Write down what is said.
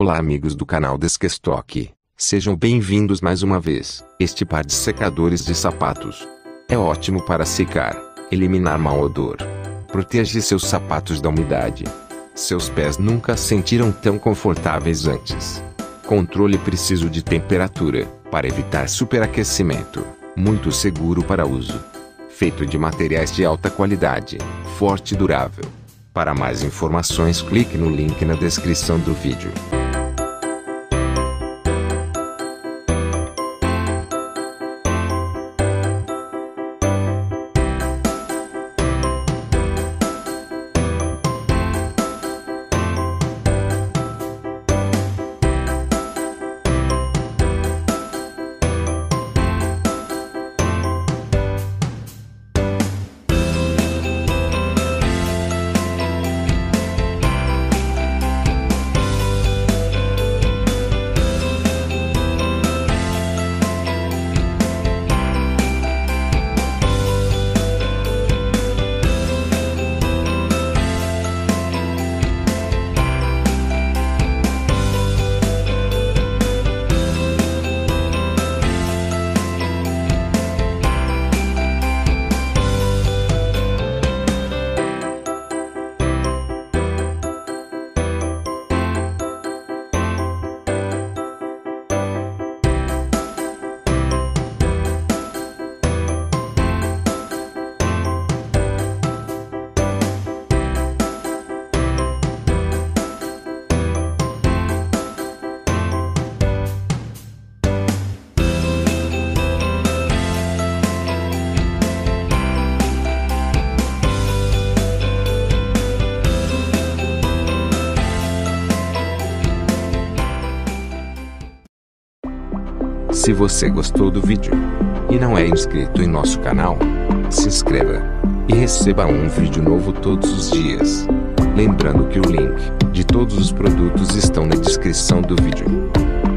Olá amigos do canal Deskestock, sejam bem-vindos mais uma vez. Este par de secadores de sapatos é ótimo para secar, eliminar mau odor, protege seus sapatos da umidade. Seus pés nunca se sentiram tão confortáveis antes. Controle preciso de temperatura, para evitar superaquecimento, muito seguro para uso. Feito de materiais de alta qualidade, forte e durável. Para mais informações clique no link na descrição do vídeo. Se você gostou do vídeo e não é inscrito em nosso canal, se inscreva e receba um vídeo novo todos os dias. Lembrando que o link de todos os produtos estão na descrição do vídeo.